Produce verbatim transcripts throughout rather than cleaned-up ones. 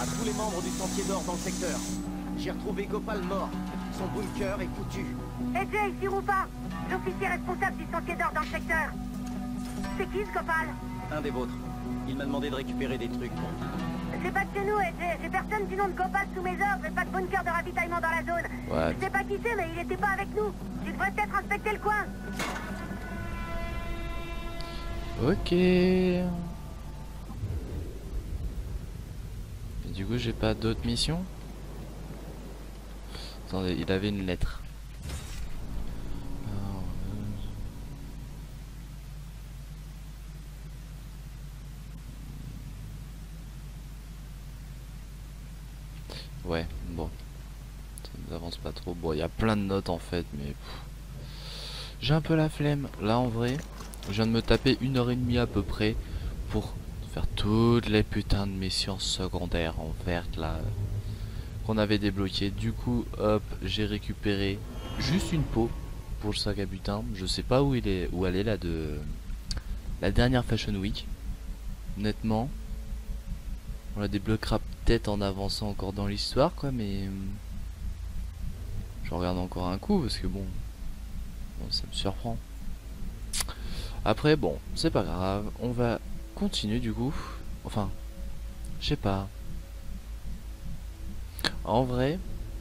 à tous les membres du Sentier d'Or dans le secteur. J'ai retrouvé Gopal mort. Son bunker est foutu. Et Jay, ici Rupa, l'officier responsable du Sentier d'Or dans le secteur. C'est qui ce Gopal? Un des vôtres. Il m'a demandé de récupérer des trucs pour... C'est pas de chez nous, Jay. J'ai personne du nom de Gopal sous mes ordres et pas de bunker de ravitaillement dans la zone. Ouais. Je sais pas qui c'est, mais il était pas avec nous. Tu devrais peut-être inspecter le coin. Ok. Et du coup, j'ai pas d'autres missions. Attendez, il avait une lettre. Alors, euh... Ouais, bon. Ça nous avance pas trop. Bon, il y a plein de notes en fait, mais... J'ai un peu la flemme. Là, en vrai, je viens de me taper une heure et demie à peu près pour faire toutes les putains de missions secondaires en verte, là, qu'on avait débloqué. Du coup, hop, j'ai récupéré juste une peau pour le sac à butin. Je sais pas où il est, où elle est là de la dernière Fashion Week. Honnêtement, on la débloquera peut-être en avançant encore dans l'histoire, quoi. Mais je regarde encore un coup parce que bon, bon ça me surprend. Après, bon, c'est pas grave. On va continuer du coup. Enfin, je sais pas. En vrai,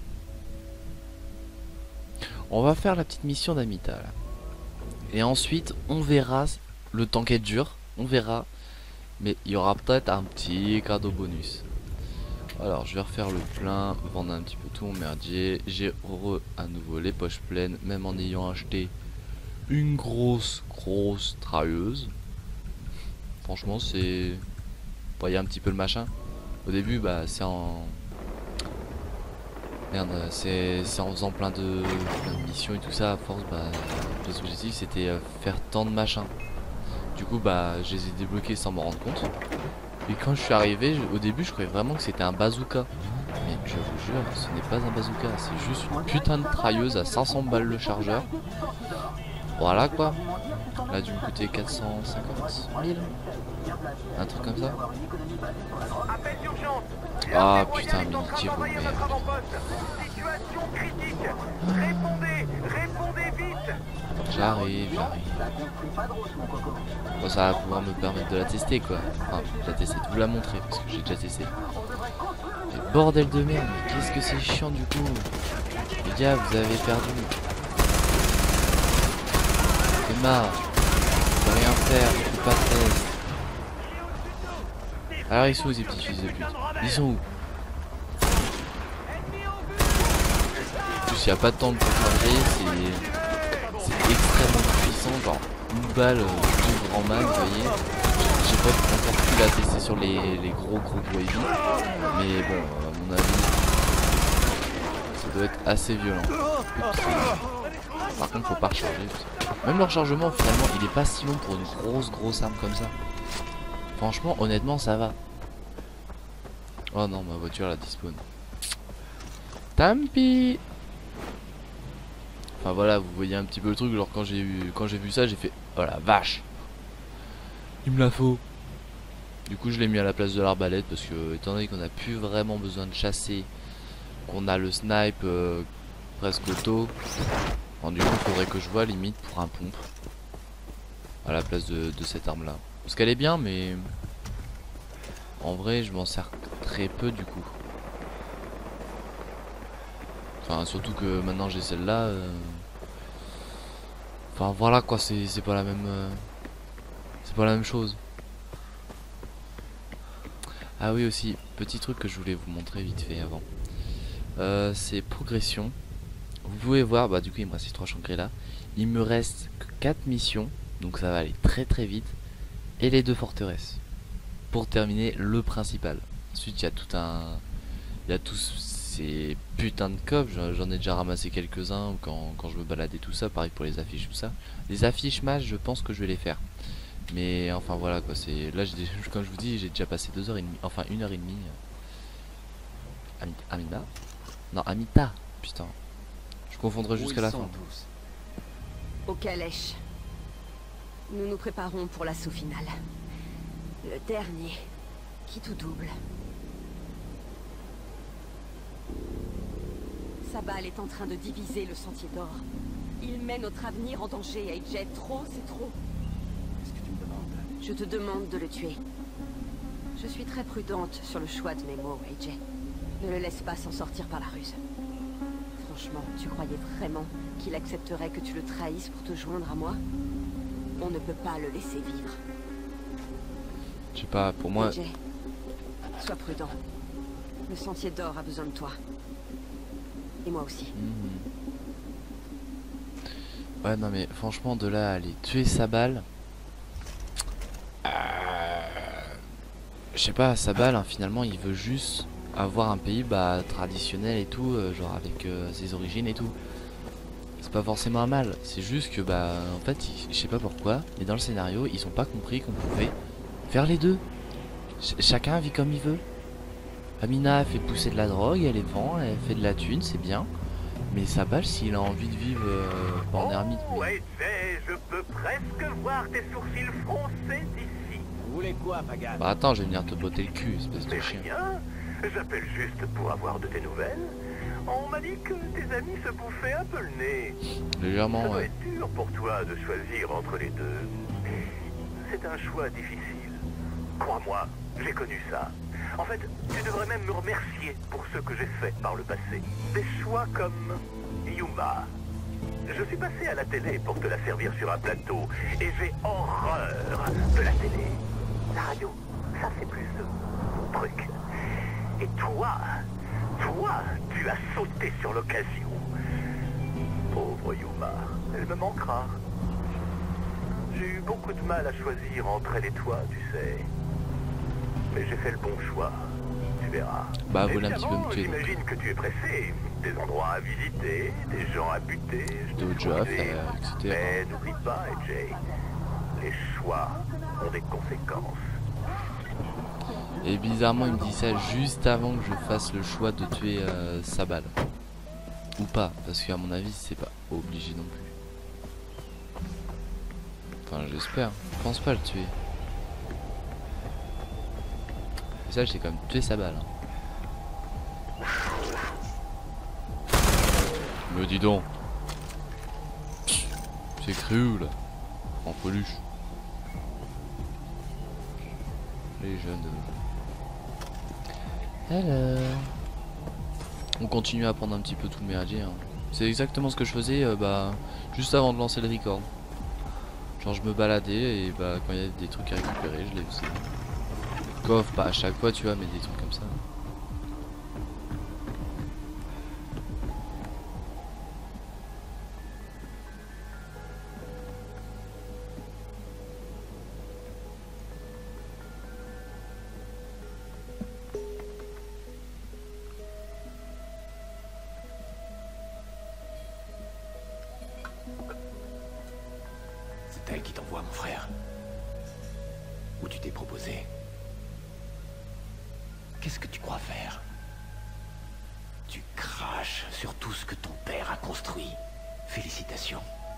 on va faire la petite mission d'Amita là. Et ensuite, on verra le temps qu'elle dure. On verra. Mais il y aura peut-être un petit cadeau bonus. Alors, je vais refaire le plein, vendre un petit peu tout mon merdier. J'ai re à nouveau les poches pleines, même en ayant acheté une grosse, grosse trailleuse. Franchement, c'est... Vous voyez un petit peu le machin. Au début, bah, c'est en... Merde, c'est en faisant plein de... plein de missions et tout ça, à force, bah, les objectifs c'était euh, faire tant de machins. Du coup, bah, je les ai débloqués sans m'en rendre compte. Et quand je suis arrivé, je... au début, je croyais vraiment que c'était un bazooka. Mais je vous jure, ce n'est pas un bazooka, c'est juste une putain de trailleuse à cinq cents balles le chargeur. Voilà quoi. Là, dû me coûter quatre cent cinquante mille. Un truc comme ça. Ah putain, mini-tir au merde. J'arrive, j'arrive. Bon, ça va pouvoir me permettre de la tester quoi. Enfin, de la tester, de vous la montrer parce que j'ai déjà testé. Mais bordel de merde, mais qu'est-ce que c'est chiant du coup. Les gars, vous avez perdu. C'est marre. Je peux rien faire, je peux pas de test. Alors ils sont où ces petits fils de pute? Ils sont où? En plus il n'y a pas de temps pour charger, c'est c'est extrêmement puissant, genre une balle euh, grand man, vous voyez. J'ai pas encore pu la tester sur les, les gros gros gros heavy, mais bon, euh, à mon avis, ça doit être assez violent. Oups. Par contre faut pas recharger. Même le rechargement finalement il est pas si long pour une grosse grosse arme comme ça. Franchement, honnêtement, ça va. Oh non, ma voiture la despawn. Tant pis. Enfin voilà, vous voyez un petit peu le truc. Genre quand j'ai eu, quand j'ai vu ça, j'ai fait oh la vache. Il me la faut. Du coup, je l'ai mis à la place de l'arbalète parce que étant donné qu'on a plus vraiment besoin de chasser, qu'on a le snipe euh, presque auto. Bon, du coup, il faudrait que je vois limite pour un pompe à la place de, de cette arme là. Parce qu'elle est bien, mais en vrai, je m'en sers très peu du coup. Enfin, surtout que maintenant j'ai celle-là. Euh... Enfin, voilà quoi, c'est pas la même. Euh... C'est pas la même chose. Ah oui, aussi, petit truc que je voulais vous montrer vite fait avant. Euh, c'est progression. Vous pouvez voir, bah du coup, il me reste trois Shangri-La. Il me reste que quatre missions, donc ça va aller très très vite. Et les deux forteresses pour terminer le principal. Ensuite il y a tout un il y a tous ces putains de coffres, j'en ai déjà ramassé quelques-uns quand, quand je me baladais tout ça, pareil pour les affiches tout ça. Les affiches match je pense que je vais les faire. Mais enfin voilà quoi, c'est là comme je vous dis j'ai déjà passé deux heures et demie, enfin une heure et demie. Amita, Amina Non Amita, putain. Je confondrai jusqu'à la fin. Au calèche. Nous nous préparons pour l'assaut final. Le dernier, qui tout double. Sabal est en train de diviser le Sentier d'Or. Il met notre avenir en danger, A J. Trop, c'est trop. Qu'est-ce que tu me demandes? Je te demande de le tuer. Je suis très prudente sur le choix de mes mots, A J. Ne le laisse pas s'en sortir par la ruse. Franchement, tu croyais vraiment qu'il accepterait que tu le trahisses pour te joindre à moi? On ne peut pas le laisser vivre. Je sais pas, pour moi... A J, sois prudent. Le Sentier d'Or a besoin de toi. Et moi aussi. Mmh. Ouais, non mais franchement, de là à aller tuer Sabal... Euh... Je sais pas, Sabal, hein, finalement, il veut juste avoir un pays bah, traditionnel et tout, euh, genre avec euh, ses origines et tout. C'est pas forcément un mal, c'est juste que bah en fait, il, je sais pas pourquoi, mais dans le scénario, ils ont pas compris qu'on pouvait faire les deux. Ch chacun vit comme il veut. Amina fait pousser de la drogue, elle les vend, elle fait de la thune, c'est bien. Mais Sabal, s'il a envie de vivre euh, en ermite. Oh, A J, je peux presque voir tes sourcils froncés d'ici. Vous voulez quoi, Pagan? Bah attends, je vais venir te botter le cul, espèce de C'est chien. rien, j'appelle juste pour avoir de tes nouvelles. On m'a dit que tes amis se bouffaient un peu le nez. Légèrement, Ça doit ouais. être dur pour toi de choisir entre les deux. C'est un choix difficile. Crois-moi, j'ai connu ça. En fait, tu devrais même me remercier pour ce que j'ai fait par le passé. Des choix comme Yuma. Je suis passé à la télé pour te la servir sur un plateau, et j'ai horreur de la télé. La radio, ça c'est plus de truc. Et toi, toi, tu as sauté sur l'occasion. Pauvre Yuma, elle me manquera. J'ai eu beaucoup de mal à choisir entre elle et toi, tu sais. Mais j'ai fait le bon choix, tu verras. Bah voilà un petit peu me tuer. J'imagine que tu es pressé. Des endroits à visiter, des gens à buter, D'autres jeux à faire, et cetera. Mais n'oublie pas, A J, les choix ont des conséquences. Et bizarrement, il me dit ça juste avant que je fasse le choix de tuer euh, Sabal. Ou pas, parce qu'à mon avis, c'est pas obligé non plus. Enfin, j'espère. Je pense pas le tuer. Et ça, j'ai quand même tué Sabal. Hein. Me dis donc. C'est cru là. En peluche. Les jeunes. Alors. On continue à apprendre un petit peu tout le merdier. Hein. C'est exactement ce que je faisais euh, bah, juste avant de lancer le record. Genre je me baladais et bah quand il y a des trucs à récupérer, je les faisais. Coffre, pas à chaque fois tu vois, mais des trucs comme ça. C'est elle qui t'envoie, mon frère. Ou tu t'es proposé. Qu'est-ce que tu crois faire? Tu craches sur tout ce que ton père a construit. Félicitations.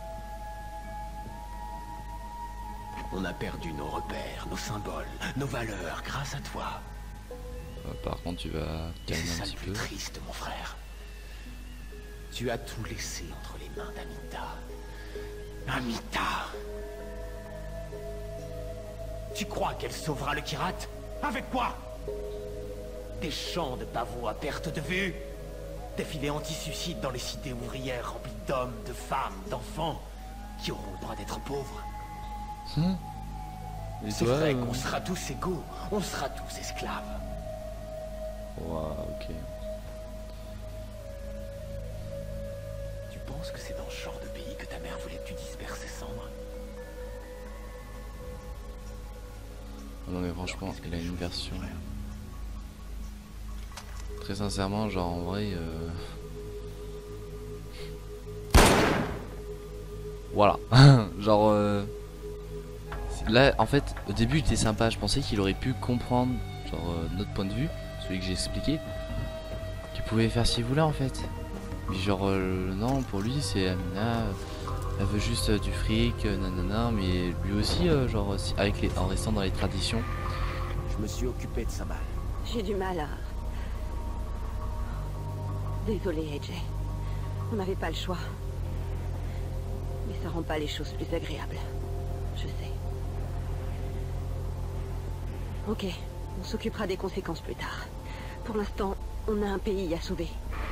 On a perdu nos repères, nos symboles, nos valeurs grâce à toi. Euh, par contre tu vas Et calmer c'est un ça petit le plus peu. triste, mon frère. Tu as tout laissé entre les mains d'Amita. Amita! Tu crois qu'elle sauvera le Kirat? Avec quoi? Des champs de pavots à perte de vue? Des filets anti-suicides dans les cités ouvrières remplies d'hommes, de femmes, d'enfants qui auront le droit d'être pauvres? Hum. Et C'est toi, vrai euh, qu'on sera tous égaux, on sera tous esclaves. Ouah, ok. Tu penses que c'est dans ce genre de pays que ta mère voulait que tu disperses ses cendres? Non mais franchement, il a une version. Très sincèrement, genre en vrai... Euh... Voilà. Genre... Euh... Là, en fait, au début, il était sympa. Je pensais qu'il aurait pu comprendre, genre, euh, notre point de vue, celui que j'ai expliqué. Qu'il pouvait faire ce qu'il voulait, en fait. Mais genre, euh, non, pour lui, c'est Amina... Euh... Elle veut juste euh, du fric, euh, nanana, mais lui aussi, euh, genre, si, avec les, en restant dans les traditions. Je me suis occupé de Sabal. J'ai du mal à... Désolé, A J. On n'avait pas le choix. Mais ça rend pas les choses plus agréables. Je sais. Ok, on s'occupera des conséquences plus tard. Pour l'instant, on a un pays à sauver.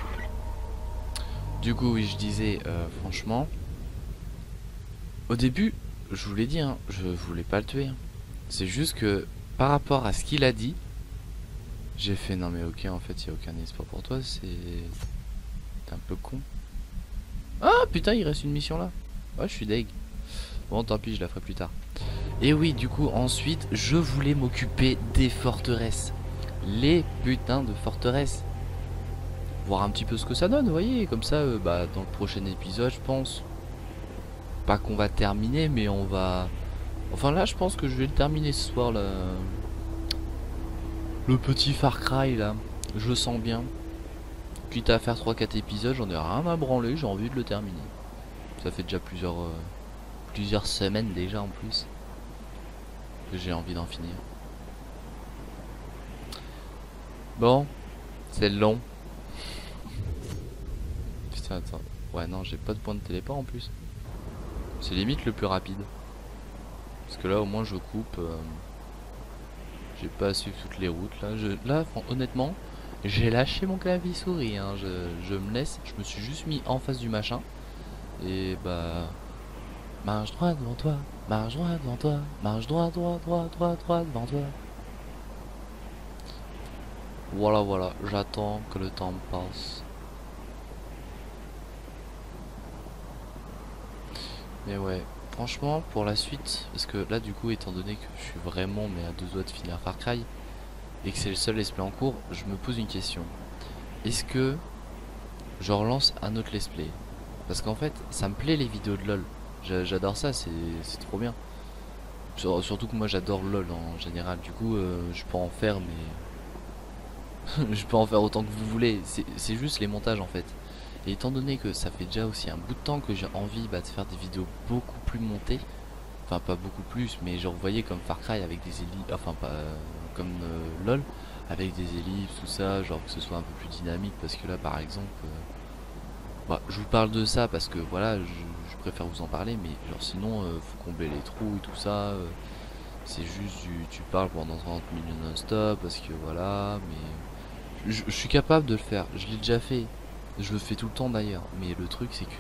Du coup, oui, je disais, euh, franchement, au début, je vous l'ai dit, hein, je voulais pas le tuer. Hein. C'est juste que, par rapport à ce qu'il a dit, j'ai fait, non mais ok, en fait, il n'y a aucun espoir pour toi, c'est... T'es un peu con. Ah, putain, il reste une mission là. Ouais, je suis deg. Bon, tant pis, je la ferai plus tard. Et oui, du coup, ensuite, je voulais m'occuper des forteresses. Les putains de forteresses. Voir un petit peu ce que ça donne, vous voyez, comme ça, euh, bah, dans le prochain épisode, je pense, pas qu'on va terminer, mais on va, enfin là, je pense que je vais le terminer ce soir, là, le petit Far Cry, là, je le sens bien, quitte à faire trois quatre épisodes, j'en ai rien à branler, j'ai envie de le terminer, ça fait déjà plusieurs, euh, plusieurs semaines déjà, en plus, que j'ai envie d'en finir. Bon, c'est long. Putain, attends. Ouais, non, j'ai pas de point de téléport en plus. C'est limite le plus rapide. Parce que là, au moins, je coupe. Euh... J'ai pas à suivre toutes les routes. Là, je... là honnêtement, j'ai lâché mon clavier souris. Hein. Je... je me laisse. Je me suis juste mis en face du machin. Et bah. Marche droit devant toi. Marche droit devant toi. Marche droit, droit, droit, droit, droit devant toi. Voilà, voilà. J'attends que le temps passe. Mais ouais, franchement, pour la suite, parce que là, du coup, étant donné que je suis vraiment mais à deux doigts de finir Far Cry et que c'est le seul let's play en cours, je me pose une question. Est-ce que je relance un autre let's play? Parce qu'en fait, ça me plaît les vidéos de LoL. J'adore ça, c'est trop bien. Surtout que moi, j'adore LoL en général. Du coup, euh, je peux en faire, mais je peux en faire autant que vous voulez. C'est juste les montages en fait. Et étant donné que ça fait déjà aussi un bout de temps que j'ai envie bah, de faire des vidéos beaucoup plus montées, enfin pas beaucoup plus, mais genre vous voyez comme Far Cry avec des ellipses, enfin pas euh, comme euh, LOL, avec des ellipses, tout ça, genre que ce soit un peu plus dynamique, parce que là par exemple, euh, bah, je vous parle de ça parce que voilà, je, je préfère vous en parler, mais genre sinon euh, faut combler les trous et tout ça, euh, c'est juste du, tu parles pendant trente minutes non-stop, parce que voilà, mais je, je suis capable de le faire, je l'ai déjà fait. Je le fais tout le temps d'ailleurs, mais le truc c'est que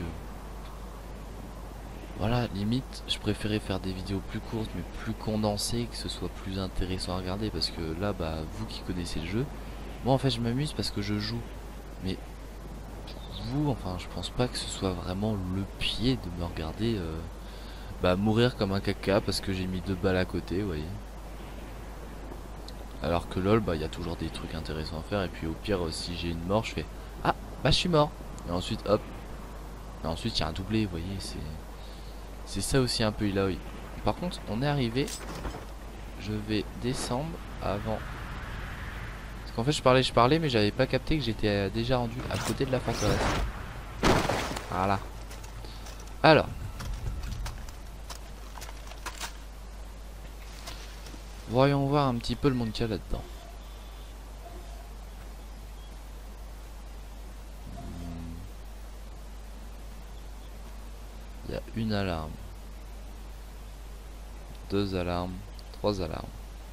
voilà, limite je préférais faire des vidéos plus courtes mais plus condensées, que ce soit plus intéressant à regarder, parce que là bah vous qui connaissez le jeu, moi en fait je m'amuse parce que je joue, mais vous enfin je pense pas que ce soit vraiment le pied de me regarder euh, bah mourir comme un caca parce que j'ai mis deux balles à côté, vous voyez. Alors que LOL bah il y a toujours des trucs intéressants à faire, et puis au pire euh, si j'ai une mort je fais ah bah je suis mort, et ensuite hop, et ensuite il y a un doublé, vous voyez, c'est c'est ça aussi un peu là, oui. Par contre on est arrivé, je vais descendre avant, parce qu'en fait je parlais je parlais mais j'avais pas capté que j'étais déjà rendu à côté de la forteresse. Voilà. Alors voyons voir un petit peu le monde qu'il y a là-dedans. Il y a une alarme, deux alarmes, trois alarmes.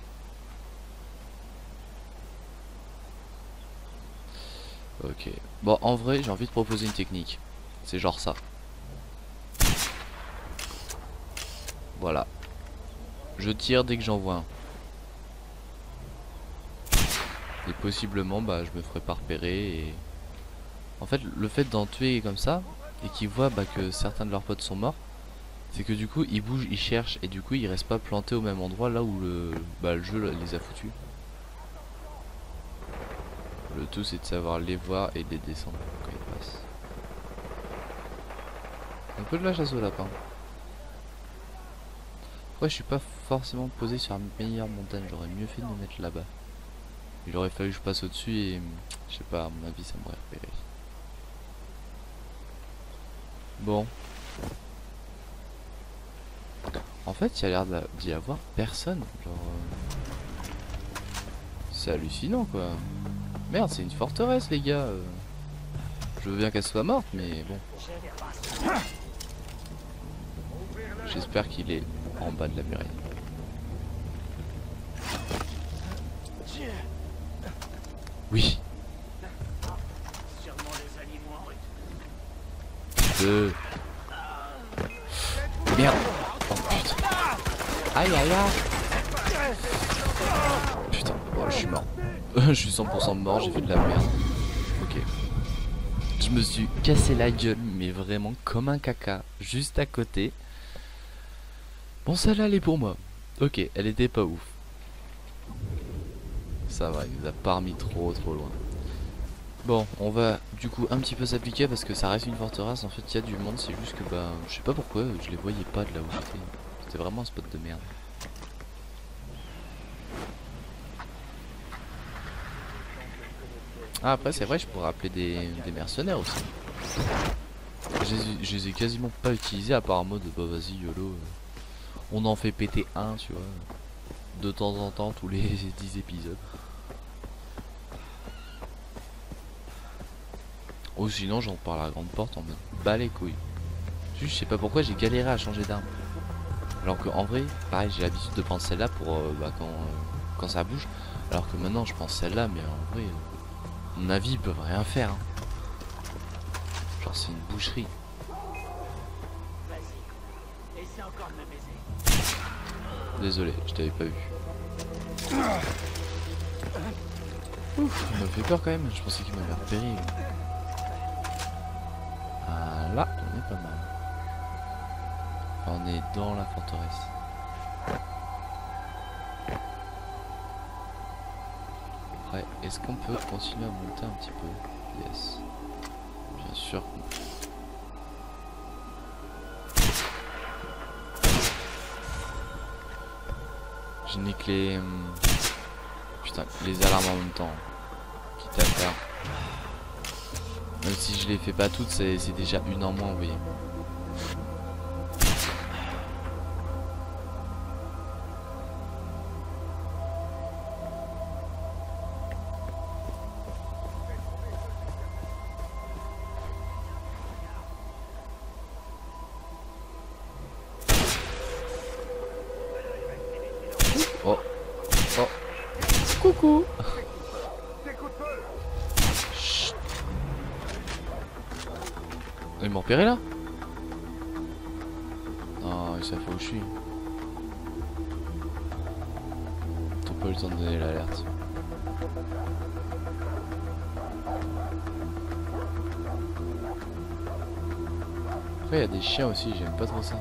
Ok. Bon, en vrai, j'ai envie de proposer une technique. C'est genre ça. Voilà. Je tire dès que j'en vois un. Et possiblement, bah, je me ferai pas repérer. Et... en fait, le fait d'en tuer comme ça, et qu'ils voient bah, que certains de leurs potes sont morts, c'est que du coup ils bougent, ils cherchent, et du coup ils restent pas plantés au même endroit là où le, bah, le jeu les a foutus. Le tout c'est de savoir les voir et les descendre quand ils passent. Un peu de la chasse au lapin. Pourquoi je suis pas forcément posé sur une meilleure montagne? J'aurais mieux fait de me mettre là-bas. Il aurait fallu que je passe au-dessus et je sais pas, à mon avis ça m'aurait repéré. Bon. En fait, il y a l'air d'y avoir personne. Genre, euh... c'est hallucinant quoi. Merde, c'est une forteresse les gars. Euh... Je veux bien qu'elle soit morte, mais bon. J'espère qu'il est en bas de la muraille. Oui. Deux. Merde. Oh putain. Aïe aïe aïe. Putain, oh, je suis mort. Je suis cent pour cent mort, j'ai fait de la merde. Ok. Je me suis cassé la gueule, mais vraiment comme un caca, juste à côté. Bon, celle-là, elle est pour moi. Ok, elle était pas ouf. Ça va, il nous a pas remis trop trop loin. Bon, on va du coup un petit peu s'appliquer parce que ça reste une forteresse. En fait, il y a du monde, c'est juste que bah, je sais pas pourquoi, je les voyais pas de là où j'étais. C'était vraiment un spot de merde. Ah, après, c'est vrai, je pourrais appeler des, des mercenaires aussi. Je les, je les ai quasiment pas utilisés à part en mode bah vas-y YOLO. On en fait péter un, tu vois. De temps en temps, tous les dix épisodes. Ou sinon, j'en parle à la grande porte en mode bas les couilles. Juste, je sais pas pourquoi j'ai galéré à changer d'arme. Alors que en vrai, pareil, j'ai l'habitude de prendre celle-là pour euh, bah, quand, euh, quand ça bouge. Alors que maintenant, je pense celle-là, mais en vrai, euh, mon avis, ils peuvent rien faire. Hein. Genre, c'est une boucherie. Désolé, je t'avais pas vu. Ouf, il m'a fait peur quand même, je pensais qu'il m'avait repéré. Ah là, on est pas mal. On est dans la forteresse. Ouais, est-ce qu'on peut continuer à monter un petit peu? Yes. Bien sûr. Je nique les... Putain, les alarmes en même temps. Quitte à faire. Même si je les fais pas toutes, c'est déjà une en moins, vous voyez. Oh. Oh. Coucou. Chut. Il m'a repéré là? Non, il savait où je suis. T'as pas eu le temps de donner l'alerte. Après il y a des chiens aussi, j'aime pas trop ça.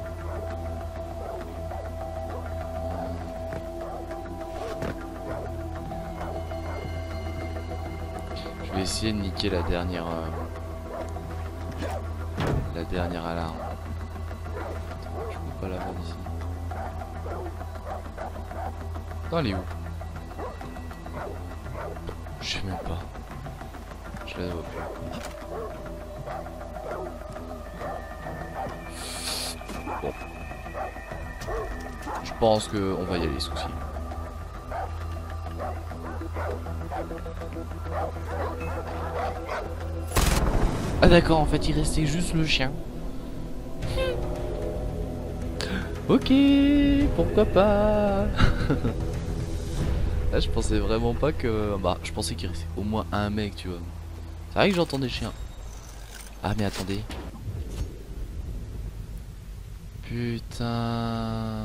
Je vais essayer de niquer la dernière euh, la dernière alarme. Je peux pas la voir d'ici. Non, elle est où? Je sais même pas. Je la vois plus. Bon. Je pense que on va y aller, souci. Ah d'accord, en fait il restait juste le chien. Ok, pourquoi pas. Là je pensais vraiment pas que... Bah je pensais qu'il restait au moins un mec, tu vois. C'est vrai que j'entends des chiens. Ah mais attendez. Putain.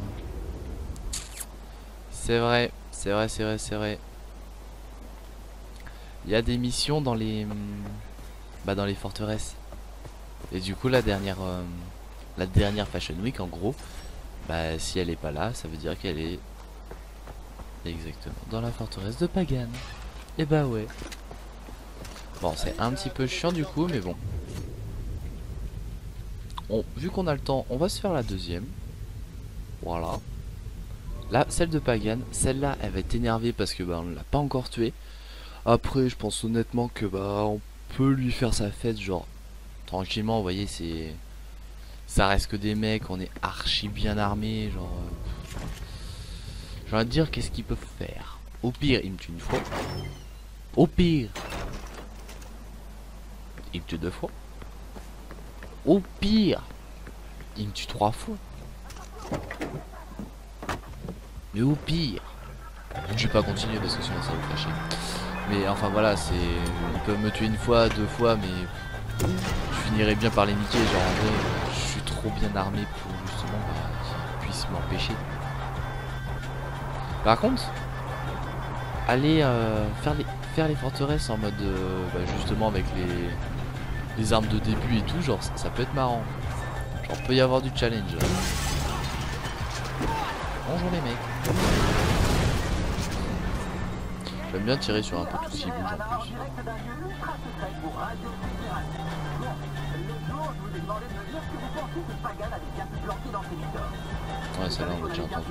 C'est vrai, c'est vrai, c'est vrai, c'est vrai. Il y a des missions dans les... Bah dans les forteresses. Et du coup la dernière euh, la dernière Fashion Week en gros, bah si elle est pas là, ça veut dire qu'elle est exactement dans la forteresse de Pagan. Et bah ouais. Bon c'est un petit peu chiant du coup, mais bon. On, vu qu'on a le temps, on va se faire la deuxième. Voilà. Là, celle de Pagan, celle-là elle va être énervée parce que bah on l'a pas encore tuée. Après je pense honnêtement que bah on peut lui faire sa fête genre tranquillement, vous voyez, c'est ça reste que des mecs, on est archi bien armés, genre euh... j'ai envie de dire qu'est-ce qu'ils peuvent faire. Au pire ils me tuent une fois, au pire il me tue deux fois. Au pire, il me tue trois fois. Mais au pire, je vais pas continuer parce que sinon ça va me fâcher. Mais enfin voilà, c'est, ils peuvent me tuer une fois, deux fois, mais je finirai bien par les niquer. Genre en vrai, je suis trop bien armé pour justement bah, qu'ils puissent m'empêcher. Par contre, aller euh, faire les faire les forteresses en mode euh, bah, justement avec les les armes de début et tout, genre ça, ça peut être marrant. Genre peut y avoir du challenge. Bonjour les mecs. J'aime bien tirer sur un peu tout ce qui bouge en plus. Ouais, celle-là on l'a déjà entendu.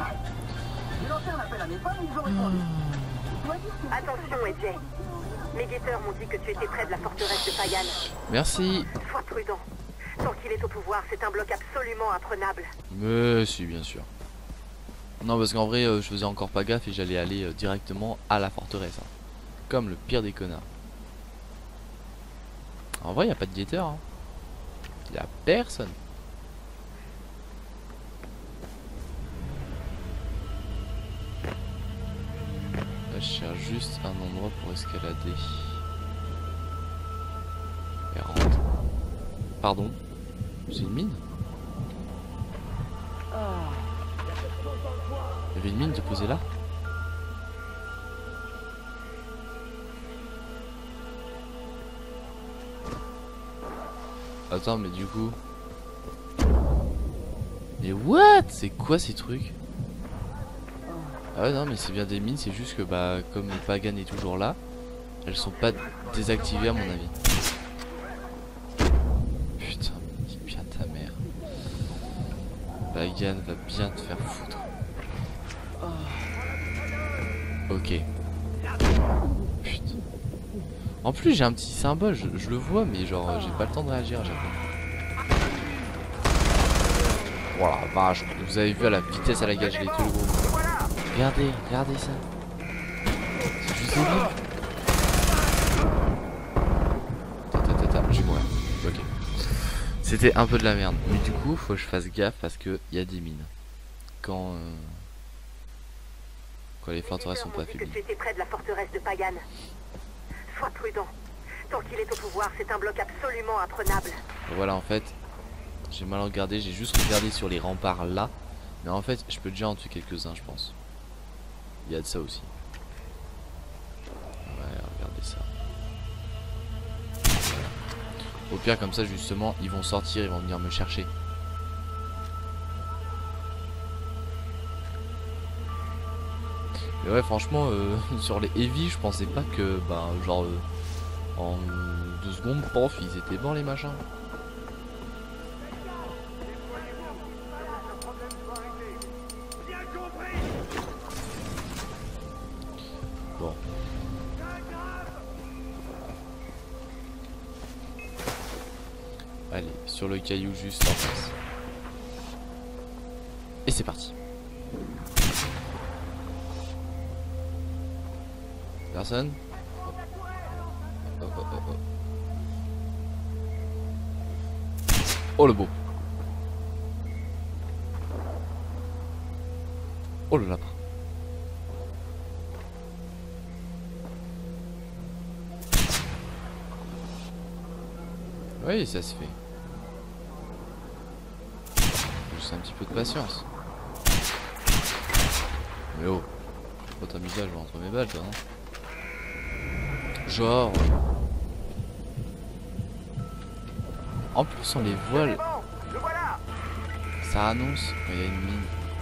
Attention, A J. Mes guetteurs m'ont dit que tu étais près de la forteresse de Pagan. Merci. Sois prudent. Tant qu'il est au pouvoir, c'est un bloc absolument imprenable. Mais si, bien sûr. Non, parce qu'en vrai, euh, je faisais encore pas gaffe et j'allais aller euh, directement à la forteresse. Hein. Comme le pire des connards. En vrai, y a pas de guetteur. Hein. Y a personne. Là, je cherche juste un endroit pour escalader. Et rentre. Pardon. C'est une mine? Il y avait une mine de poser là? Attends, mais du coup... Mais what? C'est quoi ces trucs? Ah ouais, non, mais c'est bien des mines, c'est juste que bah comme Pagan est toujours là, elles sont pas désactivées à mon avis. Putain, dis bien ta mère. Pagan va bien te faire foutre. Ok. Putain. En plus j'ai un petit symbole, je, je le vois mais genre j'ai pas le temps de réagir à chaque fois. Voilà, vache, vous avez vu à la vitesse à laquelle je l'ai tué le gros. Regardez, regardez ça. C'est juste débile. Tata tata, je vais mourir. Ok. C'était un peu de la merde. Mais du coup, faut que je fasse gaffe parce que il y a des mines. Quand euh... quand les forteresses sont pas affaiblies. Tu étais près de la forteresse de Pagan. Sois prudent. Tant qu'il est au pouvoir, c'est un bloc absolument imprenable. Voilà, en fait, j'ai mal regardé, j'ai juste regardé sur les remparts là. Mais en fait, je peux déjà en tuer quelques-uns, je pense. Il y a de ça aussi. Ouais, regardez ça. Au pire, comme ça, justement, ils vont sortir, ils vont venir me chercher. Mais ouais, franchement, euh, sur les heavy, je pensais pas que, bah, genre, euh, en deux secondes, pof, ils étaient bons les machins. Bon. Allez, sur le caillou juste en face. Et c'est parti. Personne? Oh, oh, oh, oh. Oh le beau. Oh le lapin. Oui, ça se fait. Juste un petit peu de patience. Mais oh, oh t'as mis ça, je vais entre mes balles, toi, non? Genre. En plus, on les voit. Le... Ça annonce qu'il y a une mine.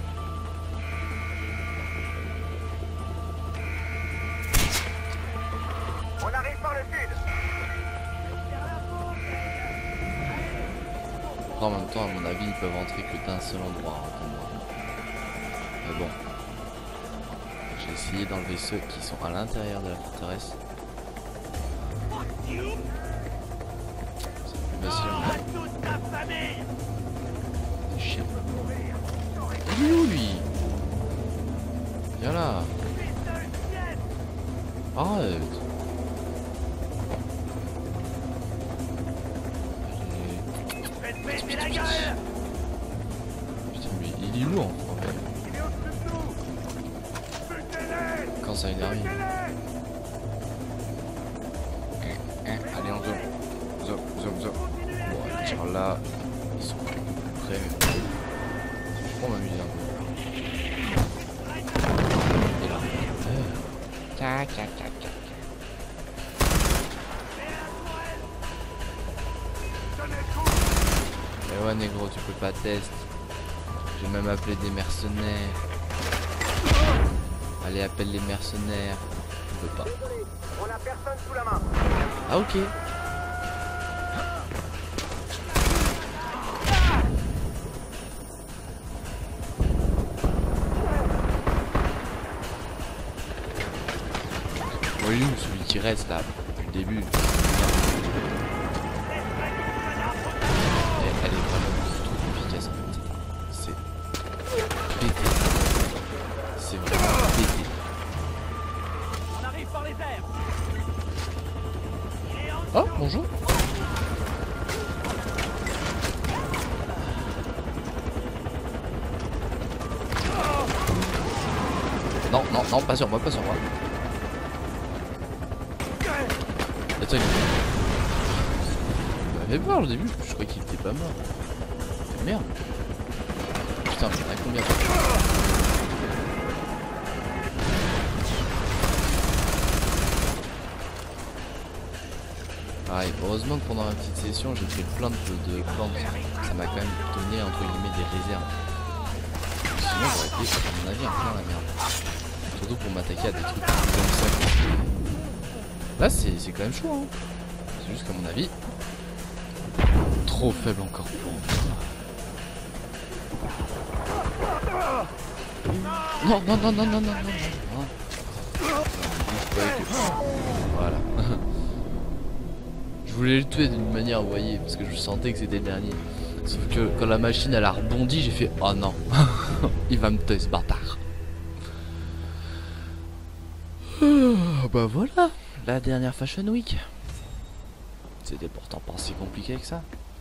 On arrive par le sud. En même temps, à mon avis, ils peuvent entrer que d'un seul endroit, hein, pour moi. Mais bon. J'ai essayé d'enlever ceux qui sont à l'intérieur de la forteresse. C'est plus facile. C'est chiant. Il est où, lui? Viens là. Arrête. commence à énerver. Allez, on zoom. Zoom, zoom, zoom. Bon, les tirs là, ils sont plus près. Je prends m'amuser un peu. Et là. Tac, tac, tac, tac. Mais ouais, négro, tu peux pas tester. J'ai même appelé des mercenaires. Allez, appelle les mercenaires. Je peux pas. On a personne sous la main. Ah, ok. Oui, celui qui reste là depuis le début. Et elle est vraiment trop efficace en fait. C'est pété. C'est vraiment pété. On arrive par les airs. Oh, bonjour. Non, non, non, pas sur moi, pas sur moi. Attends, il m'avait peur au début, je croyais qu'il était pas mort. Merde. Putain, mais à combien? Pareil, heureusement que pendant la petite session j'ai fait plein de, de plantes. Ça m'a quand même donné entre guillemets des réserves. Sinon j'aurais été à mon avis en plein la merde. Surtout pour m'attaquer à des trucs comme ça. Là c'est quand même chaud hein. C'est juste qu'à mon avis trop faible encore pour non non non non non non non non. Voilà. Je voulais le tuer d'une manière, vous voyez, parce que je sentais que c'était le dernier. Sauf que quand la machine elle a rebondi, j'ai fait oh non. Il va me tuer ce bâtard. Bah voilà, la dernière Fashion Week. C'était pourtant pas si compliqué que ça.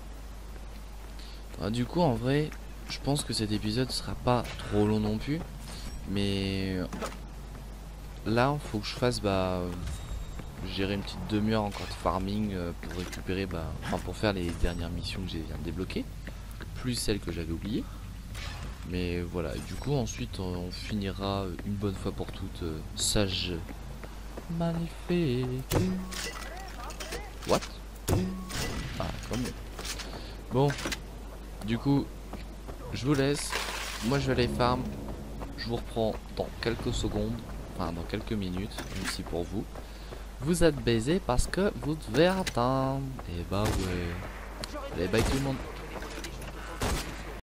Ah, du coup en vrai, je pense que cet épisode sera pas trop long non plus. Mais là, faut que je fasse bah gérer une petite demi-heure encore de farming euh, pour récupérer bah enfin pour faire les dernières missions que j'ai viens de débloquer, plus celles que j'avais oubliées. Mais voilà, et du coup ensuite on, on finira une bonne fois pour toutes euh, sage magnifique. What? Ah quand même. Bon, du coup je vous laisse, moi je vais aller farm, je vous reprends dans quelques secondes, enfin dans quelques minutes, ici pour vous. Vous êtes baisés parce que vous devez attendre. Et bah ouais. Allez, bye tout le monde.